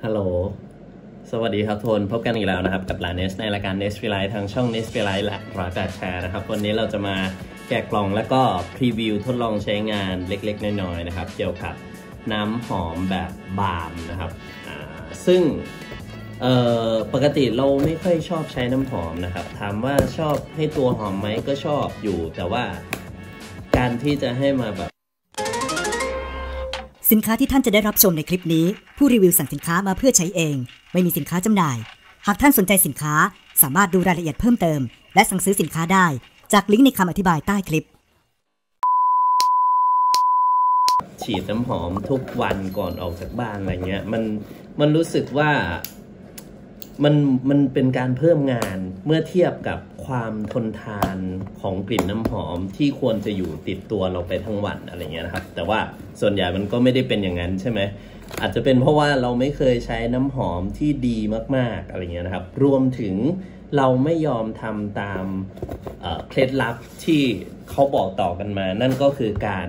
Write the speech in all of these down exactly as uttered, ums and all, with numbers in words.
ฮัลโหลสวัสดีครับทุกคนพบกันอีกแล้วนะครับกับหลานเนสในรายการ Nest Relight ทางช่อง Nest Relight และรักแชร์นะครับวันนี้เราจะมาแกะกล่องแล้วก็พรีวิวทดลองใช้งานเล็กๆน้อยๆนะครับเกี่ยวกับน้ำหอมแบบบาล์มนะครับซึ่งปกติเราไม่ค่อยชอบใช้น้ำหอมนะครับถามว่าชอบให้ตัวหอมไหมก็ชอบอยู่แต่ว่าการที่จะให้มาแบบสินค้าที่ท่านจะได้รับชมในคลิปนี้ผู้รีวิวสั่งสินค้ามาเพื่อใช้เองไม่มีสินค้าจำหน่ายหากท่านสนใจสินค้าสามารถดูรายละเอียดเพิ่มเติมและสั่งซื้อสินค้าได้จากลิงก์ในคำอธิบายใต้คลิปฉีดน้ำหอมทุกวันก่อนออกจากบ้านอะไรเงี้ยมันมันรู้สึกว่ามันมันเป็นการเพิ่มงานเมื่อเทียบกับความทนทานของกลิ่นน้ำหอมที่ควรจะอยู่ติดตัวเราไปทั้งวันอะไรเงี้ยนะครับแต่ว่าส่วนใหญ่มันก็ไม่ได้เป็นอย่างนั้นใช่ไหมอาจจะเป็นเพราะว่าเราไม่เคยใช้น้ำหอมที่ดีมากๆอะไรเงี้ยนะครับรวมถึงเราไม่ยอมทำตามเคล็ดลับที่เขาบอกต่อกันมานั่นก็คือการ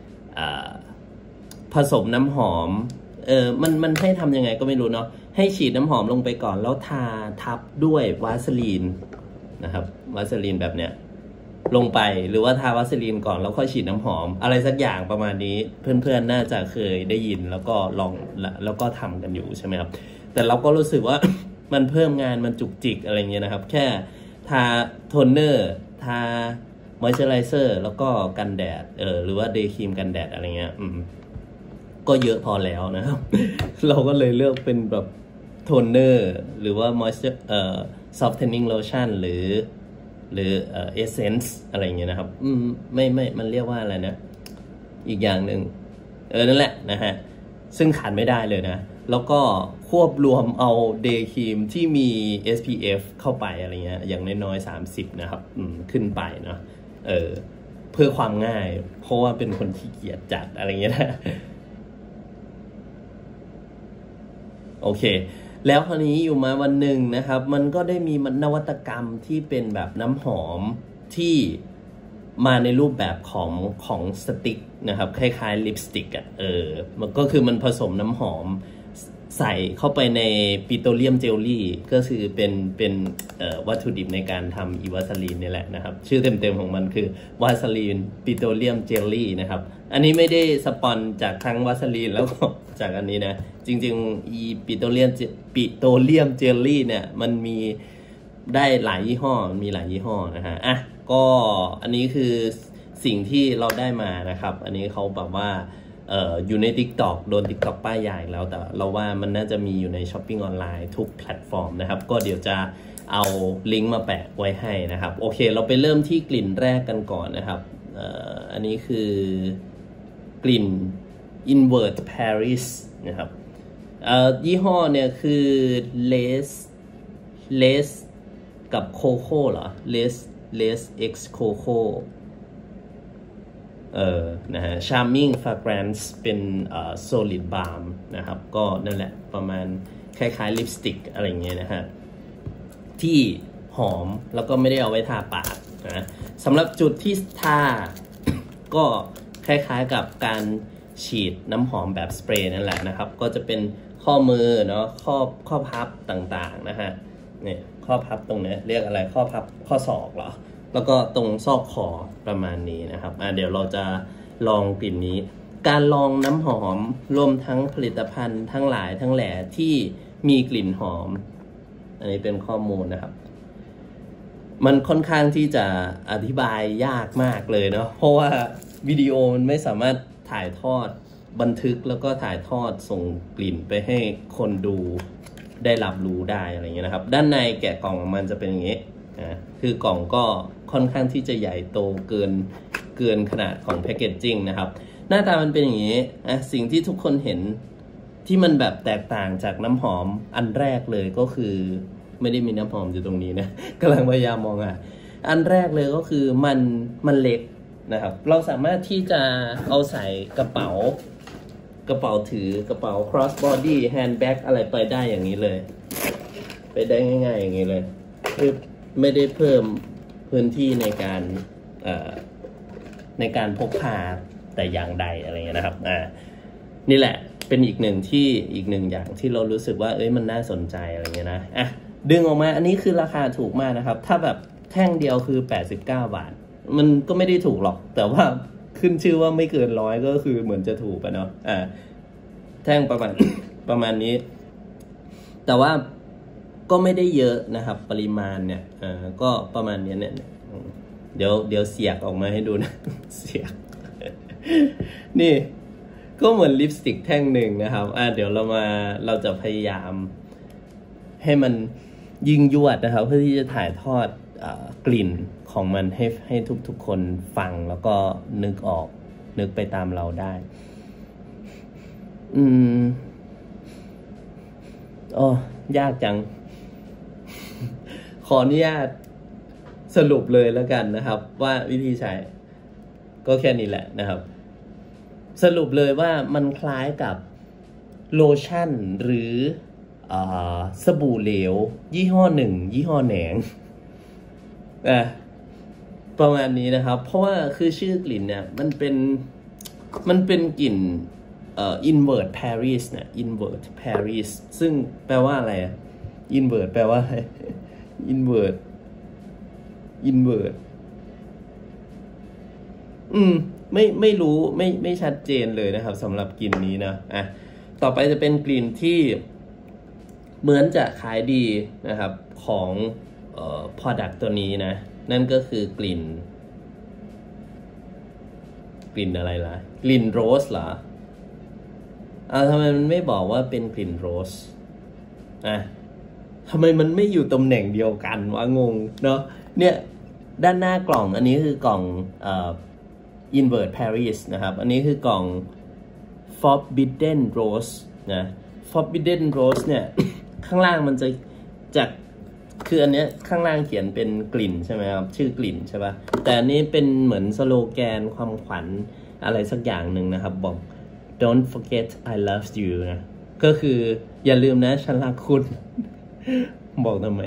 ผสมน้ำหอมเออมันมันให้ทำยังไงก็ไม่รู้เนาะให้ฉีดน้ำหอมลงไปก่อนแล้วทาทับด้วยวาสลีนนะครับวาสลีนแบบเนี้ยลงไปหรือว่าทาวาสลีนก่อนแล้วค่อยฉีดน้ำหอมอะไรสักอย่างประมาณนี้เพื่อนๆน่าจะเคยได้ยินแล้วก็ลองแล้วก็ทำกันอยู่ใช่ไหมครับแต่เราก็รู้สึกว่า มันเพิ่มงานมันจุกจิกอะไรเงี้ยนะครับแค่ทาโทนเนอร์ทามอยเจอไรเซอร์แล้วก็กันแดดเออหรือว่าเดย์ครีมกันแดดอะไรเงี้ยอืมก็เยอะพอแล้วนะครับ เราก็เลยเลือกเป็นแบบโทนเนอร์หรือว่ามอยเจอร์เอ่อ softening lotion หรือหรือเอ่อ essence อะไรเงี้ยนะครับอืมไม่ไม่มันเรียกว่าอะไรนะอีกอย่างหนึ่งเออนั่นแหละนะฮะซึ่งขาดไม่ได้เลยนะแล้วก็ควบรวมเอาเดย์ครีมที่มี เอส พี เอฟ เข้าไปอะไรเงี้ยอย่างน้อยๆสามสิบนะครับอืมขึ้นไปเนาะเออเพื่อความง่ายเพราะว่าเป็นคนขี้เกียจจัดอะไรเงี้ยนะโอเคแล้วคราวนี้อยู่มาวันหนึ่งนะครับมันก็ได้มีนวัตกรรมที่เป็นแบบน้ำหอมที่มาในรูปแบบของของสติ๊กนะครับคล้ายๆลิปสติกอ่ะเออมันก็คือมันผสมน้ำหอมใส่เข้าไปในปิโตรเลียมเจลลี่ก็คือเป็นเป็นวัตถุดิบในการทำอีวาสลีนนี่แหละนะครับชื่อเต็มๆของมันคือวาสลีนปิโตรเลียมเจลลี่นะครับอันนี้ไม่ได้สปอนจากทั้งวาสลีนแล้วก็จากอันนี้นะจริงๆอีปิโตรเลียมปิโตรเลียมเจลลี่เนี่ยมันมีได้หลายยี่ห้อมีหลายยี่ห้อนะฮะอ่ะก็อันนี้คือสิ่งที่เราได้มานะครับอันนี้เขาแบบว่าเอ่ออยู่ใน TikTok โดน TikTok ป้ายยาอีกแล้วแต่เราว่ามันน่าจะมีอยู่ใน Shopping ออนไลน์ทุกแพลตฟอร์มนะครับก็เดี๋ยวจะเอาลิงก์มาแปะไว้ให้นะครับโอเคเราไปเริ่มที่กลิ่นแรกกันก่อนนะครับเอ่ออันนี้คือกลิ่น Invert Paris นะครับเอ่อยี่ห้อเนี่ยคือ Les Les กับ Coco เหรอ Les Les X Cocoเออนะฮะ Charming Fragrance เป็นเอ่อ Solid Balm นะครับก็นั่นแหละประมาณคล้ายๆลิปสติกอะไรเงี้ยนะฮะที่หอมแล้วก็ไม่ได้เอาไว้ทาปากนะสำหรับจุดที่ทา ก็คล้ายๆกับการฉีดน้ำหอมแบบสเปรย์นั่นแหละนะครับก็จะเป็นข้อมือเนาะข้อข้อพับต่างๆนะฮะเนี่ยข้อพับตรงนี้เรียกอะไรข้อพับข้อศอกเหรอแล้วก็ตรงซอกคอประมาณนี้นะครับอ่ะเดี๋ยวเราจะลองกลิ่นนี้การลองน้ำหอมรวมทั้งผลิตภัณฑ์ทั้งหลายทั้งแหล่ที่มีกลิ่นหอมอันนี้เป็นข้อมูลนะครับมันค่อนข้างที่จะอธิบายยากมากเลยเนาะเพราะว่าวิดีโอมันไม่สามารถถ่ายทอดบันทึกแล้วก็ถ่ายทอดส่งกลิ่นไปให้คนดูได้รับรู้ได้อะไรเงี้ยนะครับด้านในแกะกล่องมันจะเป็นอย่างนี้นะคือกล่องก็ค่อนข้างที่จะใหญ่โตเกินเกินขนาดของแพคเกจจิ้งนะครับหน้าตามันเป็นอย่างนี้นะสิ่งที่ทุกคนเห็นที่มันแบบแตกต่างจากน้ำหอมอันแรกเลยก็คือไม่ได้มีน้ำหอมอยู่ตรงนี้นะกำลังพยายามมองอ่ะอันแรกเลยก็คือมันมันเล็กนะครับเราสามารถที่จะเอาใส่กระเป๋ากระเป๋าถือกระเป๋า cross body handbag อะไรไปได้อย่างนี้เลยไปได้ง่ายๆอย่างนี้เลยคือไม่ได้เพิ่มพื้นที่ในการในการพกพาแต่อย่างใดอะไรเงี้ยนะครับอ่านี่แหละเป็นอีกหนึ่งที่อีกหนึ่งอย่างที่เรารู้สึกว่าเอ้ยมันน่าสนใจอะไรเงี้ยนะอ่ะดึงออกมาอันนี้คือราคาถูกมากนะครับถ้าแบบแท่งเดียวคือแปดสิบเก้าบาทมันก็ไม่ได้ถูกหรอกแต่ว่าขึ้นชื่อว่าไม่เกินร้อยก็คือเหมือนจะถูกไปเนาะอ่าแท่งประมาณ ประมาณนี้แต่ว่าก็ไม่ได้เยอะนะครับปริมาณเนี่ยอ่าก็ประมาณนี้เนี่ยเดี๋ยวเดี๋ยวเสียกออกมาให้ดูนะ เสียก นี่ก็เหมือนลิปสติกแท่งหนึ่งนะครับอ่าเดี๋ยวเรามาเราจะพยายามให้มันยิ่งยวดนะครับเพื่อที่จะถ่ายทอดกลิ่นของมันให้ให้ทุกๆคนฟังแล้วก็นึกออกนึกไปตามเราได้อืมโอ้ยากจัง ขออนุญาตสรุปเลยแล้วกันนะครับว่าวิธีใช้ก็แค่นี้แหละนะครับสรุปเลยว่ามันคล้ายกับโลชั่นหรือสบู่เหลวยี่ห้อหนึ่งยี่ห้อแหนงอ่ะประมาณนี้นะครับเพราะว่าคือชื่อกลิ่นเนี่ยมันเป็นมันเป็นกลิ่นเอ่อ invert Paris เนี่ย invert Paris ซึ่งแปลว่าอะไรอ่ะ invert แปลว่าอะไร invert invert อืมไม่ไม่รู้ไม่ไม่ชัดเจนเลยนะครับสำหรับกลิ่นนี้นะอ่ะต่อไปจะเป็นกลิ่นที่เหมือนจะขายดีนะครับของเอ่อ product ตัวนี้นะนั่นก็คือกลิ่นกลิ่นอะไรล่ะกลิ่นโรสเหรออ่าทำไมมันไม่บอกว่าเป็นกลิ่นโรสอ่ะทำไมมันไม่อยู่ตำแหน่งเดียวกันวะงงเนาะเนี่ยด้านหน้ากล่องอันนี้คือกล่องเอ่อ invert Paris นะครับอันนี้คือกล่อง forbidden rose นะ forbidden rose เนี่ย ข้างล่างมันจะจากคืออันเนี้ยข้างล่างเขียนเป็นกลิ่นใช่ไหมครับชื่อกลิ่นใช่ป่ะแต่อันนี้เป็นเหมือนสโลแกนความขวัญอะไรสักอย่างหนึ่งนะครับบอก don't forget I love you นะก็คืออย่าลืมนะฉันรักคุณ บอกทำไม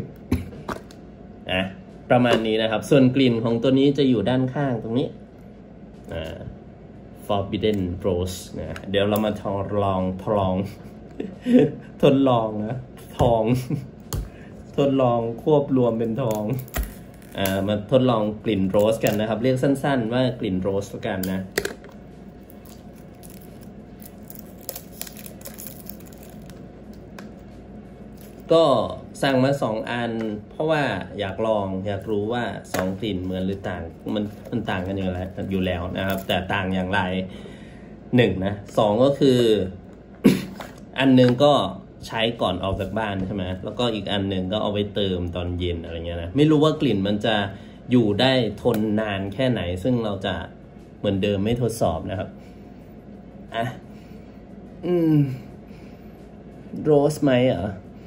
อ่ะประมาณนี้นะครับส่วนกลิ่นของตัวนี้จะอยู่ด้านข้างตรงนี้อ่า forbidden rose นะเดี๋ยวเรามาทดลองทดลอง ทดลองนะทอง ทดลองควบรวมเป็นทองอ่ามาทดลองกลิ่นโรสกันนะครับเรียกสั้นๆว่ากลิ่นโรสแล้วกันนะก็สั่งมาสองอันเพราะว่าอยากลองอยากรู้ว่าสองกลิ่นเหมือนหรือต่างมันมันต่างกันอย่างไรอยู่แล้วนะครับแต่ต่างอย่างไรหนึ่งนะสองก็คือ อันนึงก็ใช้ก่อนออกจากบ้านใช่ไหมแล้วก็อีกอันหนึ่งก็เอาไปเติมตอนเย็นอะไรเงี้ยนะไม่รู้ว่ากลิ่นมันจะอยู่ได้ทนนานแค่ไหนซึ่งเราจะเหมือนเดิมไม่ทดสอบนะครับอ่ะอืมโรสไหมอ่ะ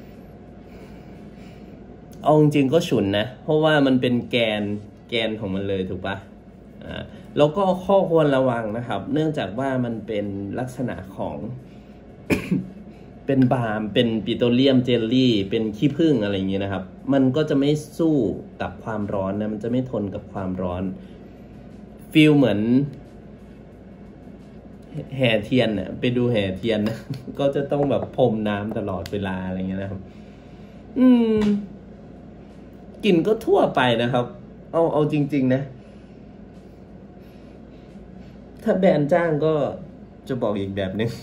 เอาจริงๆก็ฉุนนะเพราะว่ามันเป็นแกนแกนของมันเลยถูกปะอ่าแล้วก็ข้อควรระวังนะครับเนื่องจากว่ามันเป็นลักษณะของ เป็นบาล์มเป็นปิโตรเลียมเจลลี่เป็นขี้ผึ้งอะไรอย่างเงี้ยนะครับมันก็จะไม่สู้กับความร้อนนะมันจะไม่ทนกับความร้อนฟีลเหมือนแห่เทียนเนี่ยไปดูแห่เทียนนะ ก็จะต้องแบบพรมน้ำตลอดเวลาอะไรเงี้ยนะครับอืมกลิ่นก็ทั่วไปนะครับเอาเอาจริงๆนะถ้าแบรนด์จ้างก็จะบอกอีกแบบนึง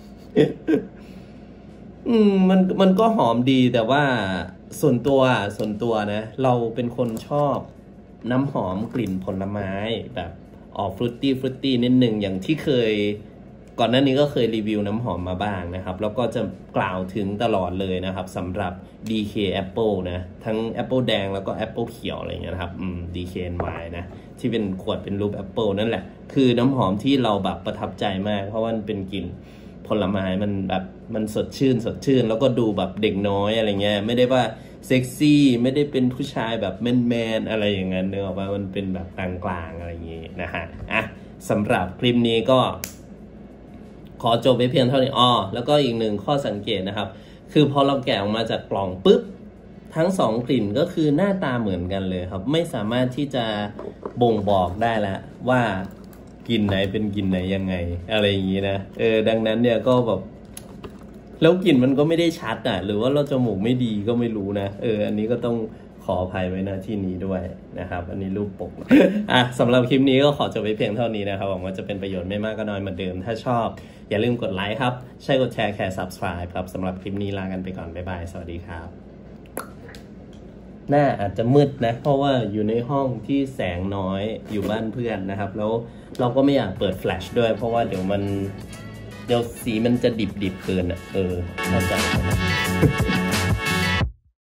อืมมันมันก็หอมดีแต่ว่าส่วนตัวส่วนตัวนะเราเป็นคนชอบน้ำหอมกลิ่นผลไม้แบบออกฟรุตตี้ฟรุตตี้นิดนึงอย่างที่เคยก่อนหน้านี้ก็เคยรีวิวน้ำหอมมาบ้างนะครับแล้วก็จะกล่าวถึงตลอดเลยนะครับสำหรับ ดี เค Apple นะทั้ง Apple แดงแล้วก็ Apple เขียวอะไรเงี้ยนะครับอืม ดี เค เอ็น วาย นะที่เป็นขวดเป็นรูป Apple นั่นแหละคือน้ำหอมที่เราแบบประทับใจมากเพราะว่ามันเป็นกลิ่นผลไม้มันแบบมันสดชื่นสดชื่นแล้วก็ดูแบบเด็กน้อยอะไรเงี้ยไม่ได้ว่าเซ็กซี่ไม่ได้เป็นผู้ชายแบบแมนๆอะไรอย่างเงี้ยเนอะว่ามันเป็นแบบกลางๆอะไรอย่างงี้นะฮะอ่ะสำหรับคลิปนี้ก็ขอจบไปเพียงเท่านี้อ้อแล้วก็อีกหนึ่งข้อสังเกตนะครับคือพอเราแกะออกมาจากกล่องปุ๊บทั้งสองกลิ่นก็คือหน้าตาเหมือนกันเลยครับไม่สามารถที่จะบ่งบอกได้แล้วว่ากลิ่นไหนเป็นกลิ่นไหนยังไงอะไรอย่างนี้นะเออดังนั้นเนี่ยก็แบบแล้วกลิ่นมันก็ไม่ได้ชัดอ่ะหรือว่าเราจมูกไม่ดีก็ไม่รู้นะเอออันนี้ก็ต้องขออภัยไว้นะที่นี้ด้วยนะครับอันนี้รูปปกอ่ะสำหรับคลิปนี้ก็ขอจบไว้เพียงเท่านี้นะครับหวังว่าจะเป็นประโยชน์ไม่มากก็น้อยเหมือนเดิมถ้าชอบอย่าลืมกดไลค์ครับใช่กดแชร์แค่ subscribe ครับสำหรับคลิปนี้ลากันไปก่อนบ๊ายบายสวัสดีครับหน้าอาจจะมืดนะเพราะว่าอยู่ในห้องที่แสงน้อยอยู่บ้านเพื่อนนะครับแล้วเราก็ไม่อยากเปิดแฟลชด้วยเพราะว่าเดี๋ยวมันเดี๋ยวสีมันจะดิบๆเกินอ่ะเออเข้าใจ